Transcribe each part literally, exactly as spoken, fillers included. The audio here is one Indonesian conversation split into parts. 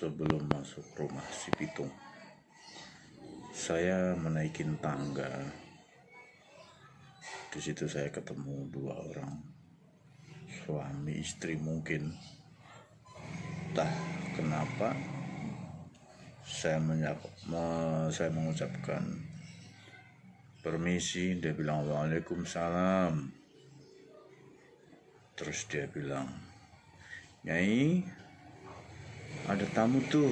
Sebelum masuk rumah si Pitung, saya menaikin tangga. Di situ saya ketemu dua orang suami istri mungkin. Entah kenapa saya menyapa, saya mengucapkan permisi. Dia bilang waalaikumsalam. Terus dia bilang, Nyai, ada tamu tuh,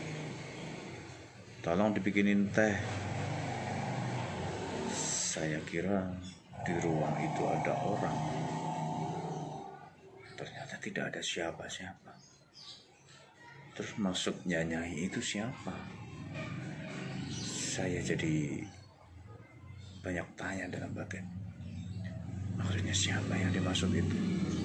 tolong dibikinin teh. Saya kira di ruang itu ada orang. Ternyata tidak ada siapa-siapa. Terus maksudnya Nyai itu siapa? Saya jadi banyak tanya dalam batin. Maksudnya siapa yang dimaksud itu?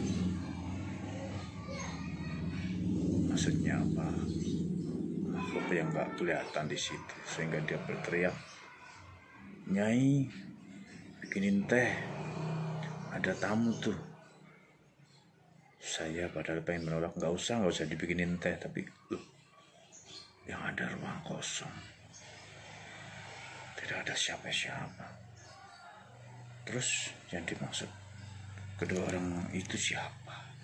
Maksudnya apa? Makhluk yang gak kelihatan di situ, sehingga dia berteriak, Nyai, bikinin teh, ada tamu tuh. Saya padahal pengen menolak, nggak usah, nggak usah dibikinin teh, tapi loh, yang ada ruang kosong, tidak ada siapa-siapa. Terus yang dimaksud kedua orang itu siapa?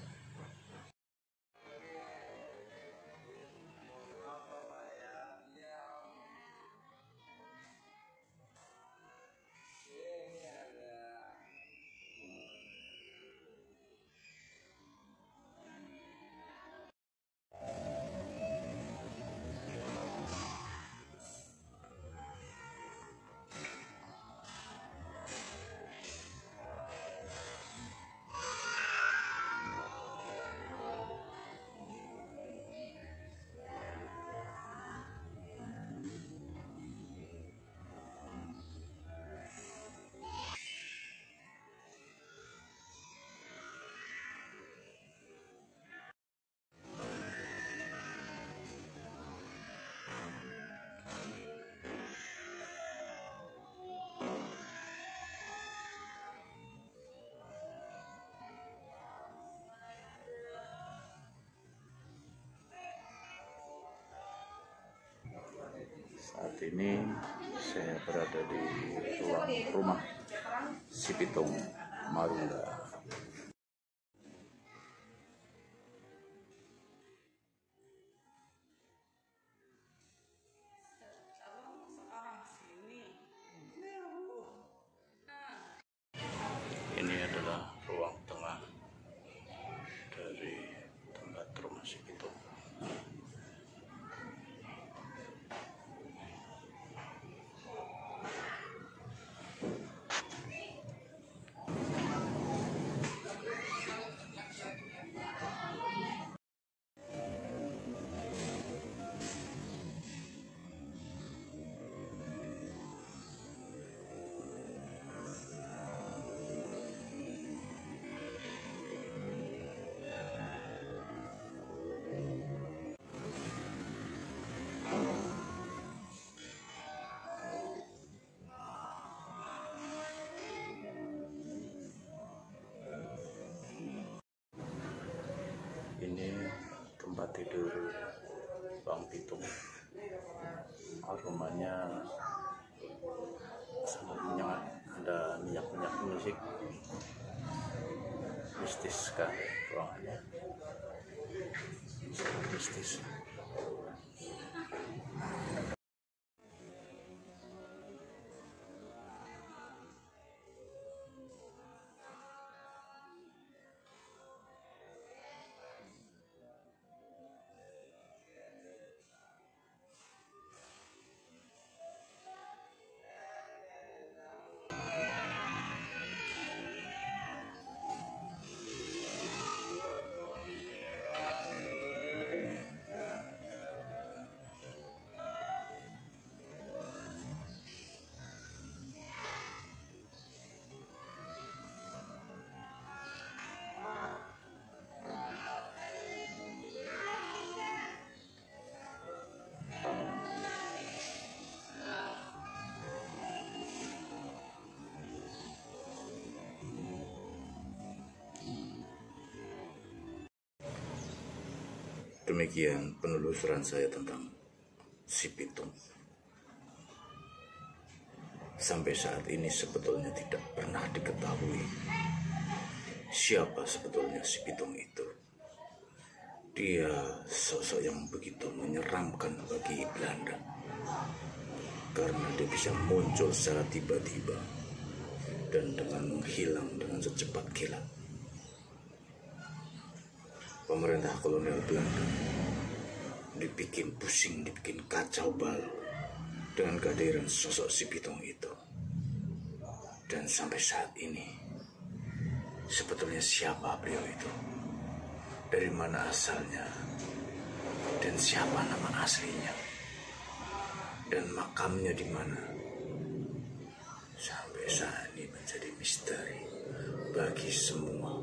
Saat ini saya berada di ruang rumah si Pitung Marunda. Ini adalah ruang tengah dari tempat rumah si Pitung. Ini tempat tidur Bang Pitung. Aromanya sangat menyengat, ada minyak-minyak musik, mistis sekali ruangannya, sangat mistis. Demikian penelusuran saya tentang si Pitung. Sampai saat ini sebetulnya tidak pernah diketahui siapa sebetulnya si Pitung itu. Dia sosok yang begitu menyeramkan bagi Belanda, karena dia bisa muncul secara tiba-tiba dan dengan menghilang dengan secepat kilat. Pemerintah kolonial Belanda dibikin pusing, dibikin kacau balau dengan kehadiran sosok si Pitung itu. Dan sampai saat ini, sebetulnya siapa beliau itu? Dari mana asalnya? Dan siapa nama aslinya? Dan makamnya di mana? Sampai saat ini menjadi misteri bagi semua.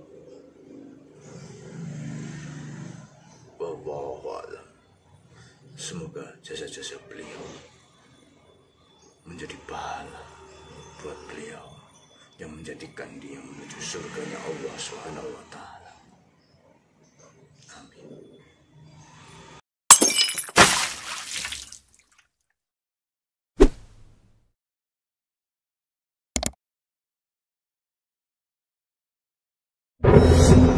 Wallahualam. Semoga jasa-jasa beliau menjadi pahala buat beliau yang menjadikan dia menuju surganya Allah Subhanahu wa Ta'ala. Amin.